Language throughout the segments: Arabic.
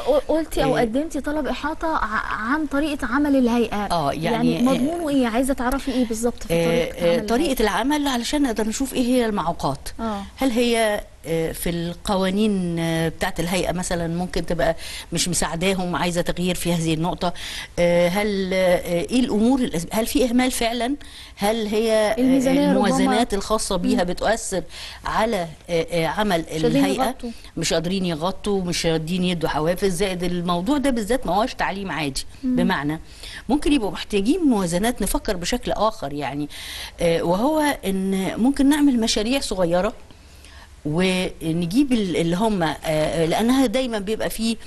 قلتي او قدمتي طلب احاطه عن طريقه عمل الهيئه. يعني مضمونه ايه؟ عايزه تعرفي ايه بالظبط في طريقه العمل علشان نقدر نشوف ايه هي المعوقات. هل هي في القوانين بتاعت الهيئة مثلا ممكن تبقى مش مساعداهم، عايزة تغيير في هذه النقطة؟ هل ايه الامور، هل في اهمال فعلا؟ هل هي الموازنات الخاصة بيها بتؤثر على عمل الهيئة؟ مش قادرين يغطوا، مش قادرين يدوا حوافز. زائد الموضوع ده بالذات ما هوش تعليم عادي، بمعنى ممكن يبقوا محتاجين موازنات. نفكر بشكل اخر يعني، وهو ان ممكن نعمل مشاريع صغيرة ونجيب اللي هم، لانها دايما بيبقى في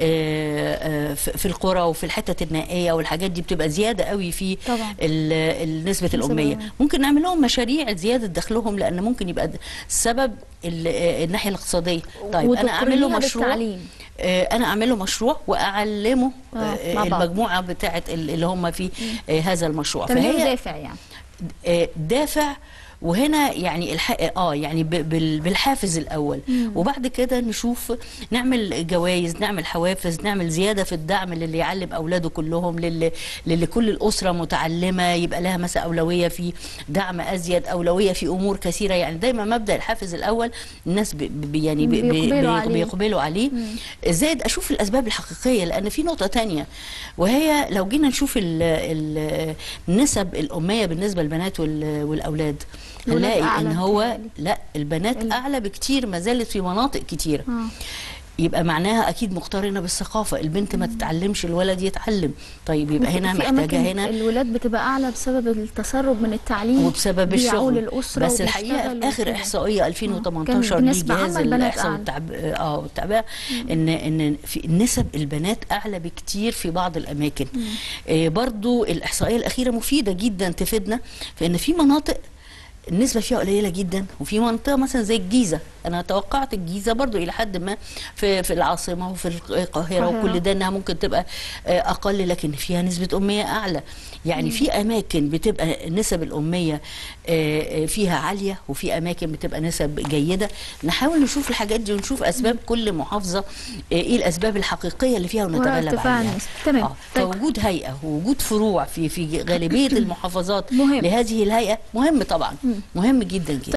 القرى وفي الحتت النائيه والحاجات دي بتبقى زياده قوي في نسبه الاميه. ممكن نعمل لهم مشاريع زياده دخلهم، لان ممكن يبقى السبب الناحيه الاقتصاديه. طيب انا اعمل له مشروع، واعلمه المجموعه بتاعه اللي هم في هذا المشروع. فهي دافع يعني، دافع. وهنا يعني يعني بالحافز الاول، وبعد كده نشوف نعمل جوائز، نعمل حوافز، نعمل زياده في الدعم للي يعلم اولاده كلهم، للي كل الاسره متعلمه يبقى لها مثلا اولويه في دعم ازيد، اولويه في امور كثيره. يعني دايما مبدا الحافز الاول الناس يعني بيقبلوا عليه. زائد اشوف الاسباب الحقيقيه، لان في نقطه ثانيه، وهي لو جينا نشوف نسب الاميه بالنسبه للبنات والاولاد، هنلاقي ان هو لا، البنات اعلى بكتير، ما زالت في مناطق كتيره. يبقى معناها اكيد مقترنه بالثقافه، البنت ما تتعلمش الولد يتعلم. طيب يبقى هنا محتاجه، هنا الولاد بتبقى اعلى بسبب التسرب من التعليم وبسبب الشغل الاسره. بس الحقيقه في اخر احصائيه 2018 لجهاز الاحصاء والتعبئه ان في نسب البنات اعلى بكتير في بعض الاماكن. برضو الاحصائيه الاخيره مفيده جدا، تفيدنا في ان في مناطق النسبة فيها قليلة جدا، وفي منطقة مثلا زي الجيزة، أنا توقعت الجيزة برضو إلى حد ما في العاصمة وفي القاهرة وكل ده إنها ممكن تبقى أقل، لكن فيها نسبة أمية أعلى. يعني في أماكن بتبقى نسب الأمية فيها عالية، وفي أماكن بتبقى نسب جيدة. نحاول نشوف الحاجات دي ونشوف أسباب كل محافظة، إيه الأسباب الحقيقية اللي فيها ونتغلب عليها. تمام. فوجود هيئة ووجود فروع في غالبية المحافظات لهذه الهيئة مهم طبعا، مهم جدا جدا.